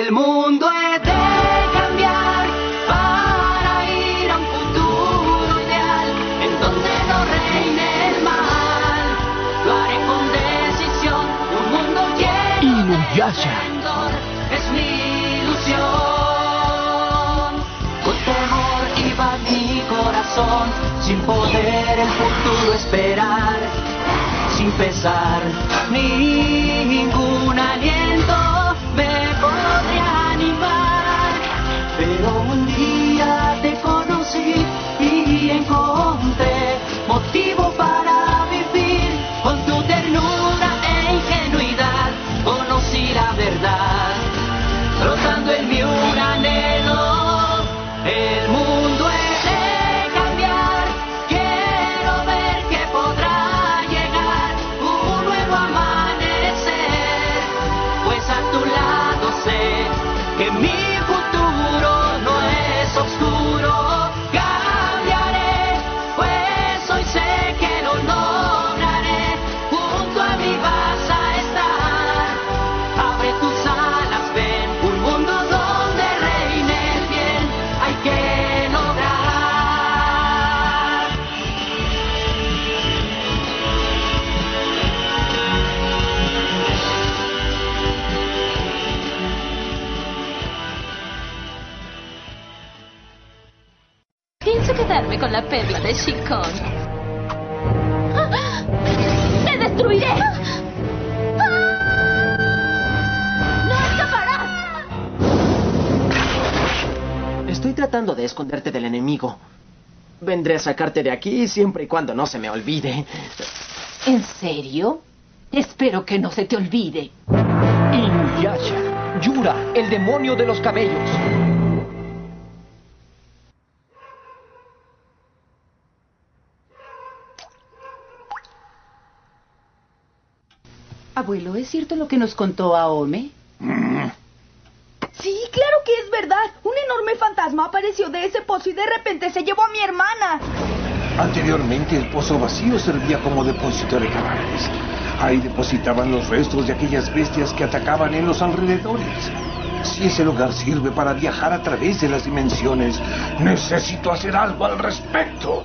El mundo he de cambiar para ir a un futuro ideal en donde no reine el mal. Lo haré con decisión, un mundo lleno de esplendor es mi ilusión. Con temor iba mi corazón, sin poder el futuro esperar, sin pesar ningún aliento me podría animar. Pero un día te conocí y encontré motivo para vivir. Con tu ternura e ingenuidad conocí la verdad, brotando en mí un anhelo. El mundo es de cambiar, quiero ver que podrá llegar un nuevo amanecer, pues a tu lado sé que mi futuro no es oscuro. Cambiaré, pues hoy sé que lo lograré, junto a mí vas a estar. Abre tus alas, ven, un mundo donde reine el bien, hay que lograr. Pienso quedarme con la perla de Shikon. ¡Te destruiré! ¡No escaparás! Estoy tratando de esconderte del enemigo. Vendré a sacarte de aquí siempre y cuando no se me olvide. ¿En serio? Espero que no se te olvide. Inuyasha, Yura, el demonio de los cabellos. Abuelo, ¿es cierto lo que nos contó Aome? Sí, claro que es verdad. Un enorme fantasma apareció de ese pozo y de repente se llevó a mi hermana. Anteriormente el pozo vacío servía como depósito de cadáveres. Ahí depositaban los restos de aquellas bestias que atacaban en los alrededores. Si ese lugar sirve para viajar a través de las dimensiones, necesito hacer algo al respecto.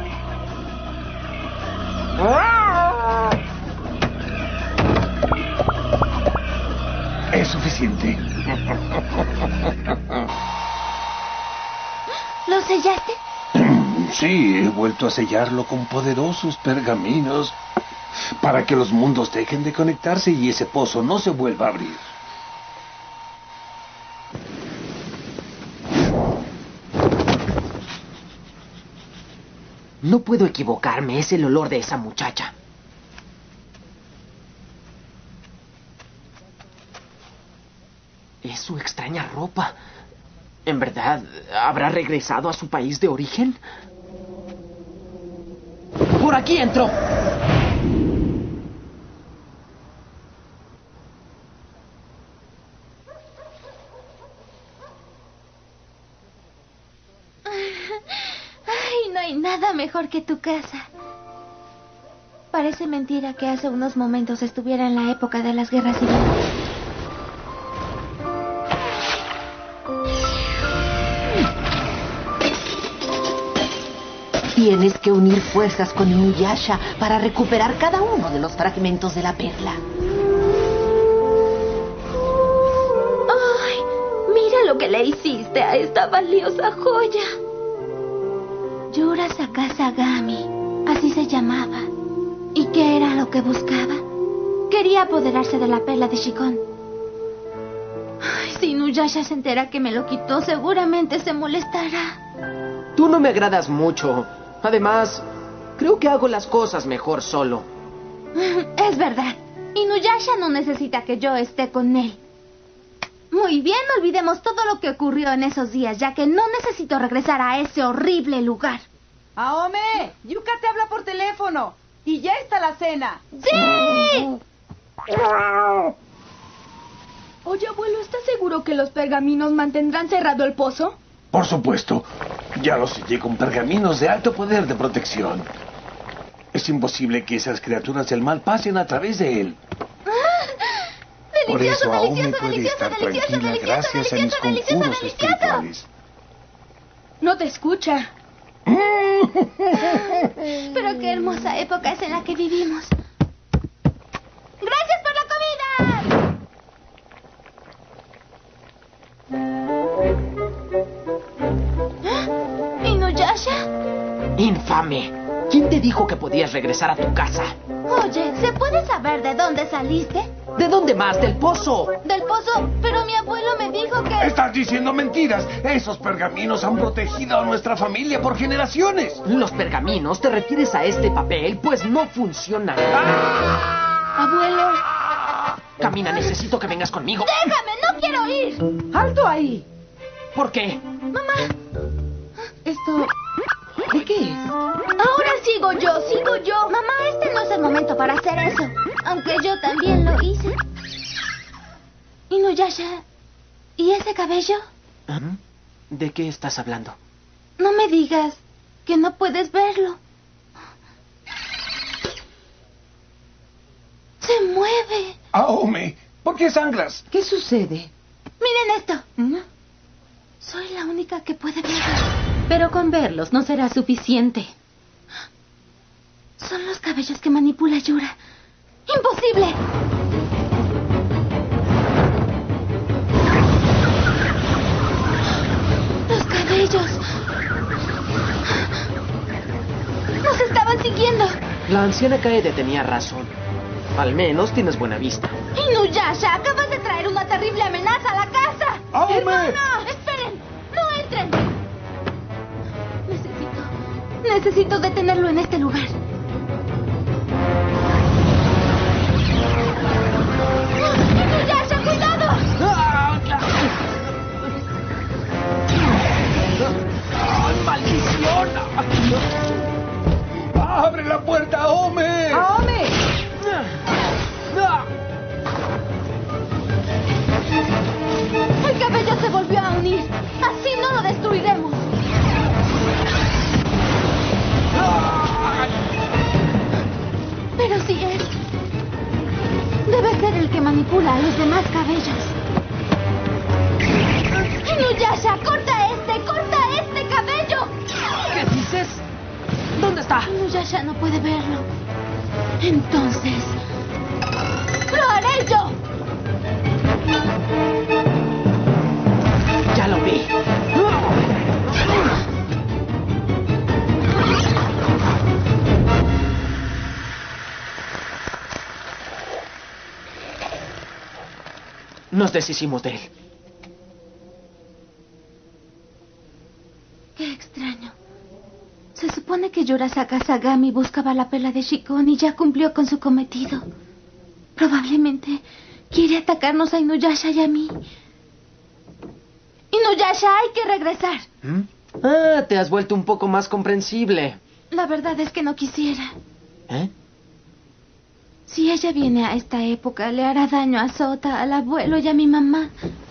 Es suficiente. ¿Lo sellaste? Sí, he vuelto a sellarlo con poderosos pergaminos para que los mundos dejen de conectarse y ese pozo no se vuelva a abrir. No puedo equivocarme, es el olor de esa muchacha. Es su extraña ropa. ¿En verdad habrá regresado a su país de origen? ¡Por aquí entró! Ay, no hay nada mejor que tu casa. Parece mentira que hace unos momentos estuviera en la época de las guerras civiles. Tienes que unir fuerzas con Inuyasha para recuperar cada uno de los fragmentos de la perla. ¡Ay! Mira lo que le hiciste a esta valiosa joya. Yura Sakazagami, así se llamaba. ¿Y qué era lo que buscaba? Quería apoderarse de la perla de Shikon. Ay, si Inuyasha se entera que me lo quitó, seguramente se molestará. Tú no me agradas mucho. Además, creo que hago las cosas mejor solo. Es verdad. Inuyasha no necesita que yo esté con él. Muy bien, olvidemos todo lo que ocurrió en esos días, ya que no necesito regresar a ese horrible lugar. ¡Aome! Yuka te habla por teléfono. Y ya está la cena. ¡Sí! Oye, abuelo, ¿estás seguro que los pergaminos mantendrán cerrado el pozo? Por supuesto, ya lo sellé con pergaminos de alto poder de protección. Es imposible que esas criaturas del mal pasen a través de él. Por eso Aome puede estar tranquila gracias a mis conjuros espirituales. No te escucha. Pero qué hermosa época es en la que vivimos. ¡Gracias por la comida! ¿Ah? ¿Inuyasha? ¡Infame! ¿Quién te dijo que podías regresar a tu casa? Oye, ¿se puede saber de dónde saliste? ¿De dónde más? ¡Del pozo! Del pozo, pero mi abuelo me dijo que... Estás diciendo mentiras. Esos pergaminos han protegido a nuestra familia por generaciones. ¿Los pergaminos? ¿Te refieres a este papel? Pues no funciona. Abuelo. Camina, necesito que vengas conmigo. ¡Déjame! ¡No quiero ir! ¡Alto ahí! ¿Por qué? Mamá, Esto... ¿De qué es? ahora sigo yo. Mamá, este no es el momento para hacer eso. Aunque yo también lo hice. Inuyasha, ¿y ese cabello? ¿De qué estás hablando? No me digas que no puedes verlo. Se mueve. Aome, ¿por qué sangras? ¿Qué sucede? Miren esto. Soy la única que puede verlo. Pero con verlos no será suficiente. Son los cabellos que manipula Yura. ¡Imposible! Los cabellos. Nos estaban siguiendo. La anciana Kaede tenía razón. Al menos tienes buena vista. Inuyasha, acabas de traer una terrible amenaza a la casa. ¡Aome! ¡Hermana! ¡Esperen! ¡No entren! Necesito detenerlo en este lugar. ¡Inuyasha, cuidado! ¡Ay, maldición! ¡Abre la puerta, Aome! ¡Aome! El cabello se volvió a unir. Así no lo destruiremos. Pero sí es. Debe ser el que manipula a los demás cabellos. Inuyasha, corta este cabello. ¿Qué dices? ¿Dónde está? Inuyasha no puede verlo. Entonces, ¡lo haré yo! Ya lo vi. Nos deshicimos de él. Qué extraño. Se supone que Yurasaka Sagami buscaba la perla de Shikon y ya cumplió con su cometido. Probablemente quiere atacarnos a Inuyasha y a mí. Inuyasha, hay que regresar. Ah, te has vuelto un poco más comprensible. La verdad es que no quisiera. ¿Eh? Si ella viene a esta época, le hará daño a Sota, al abuelo y a mi mamá.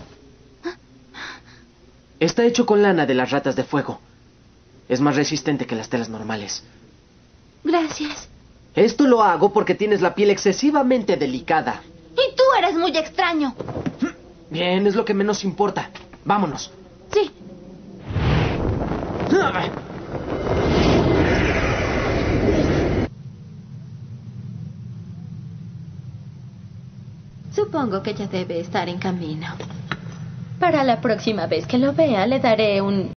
Está hecho con lana de las ratas de fuego. Es más resistente que las telas normales. Gracias. Esto lo hago porque tienes la piel excesivamente delicada. Y tú eres muy extraño. Bien, es lo que menos importa. Vámonos. Sí. Supongo que ya debe estar en camino. Para la próxima vez que lo vea, le daré un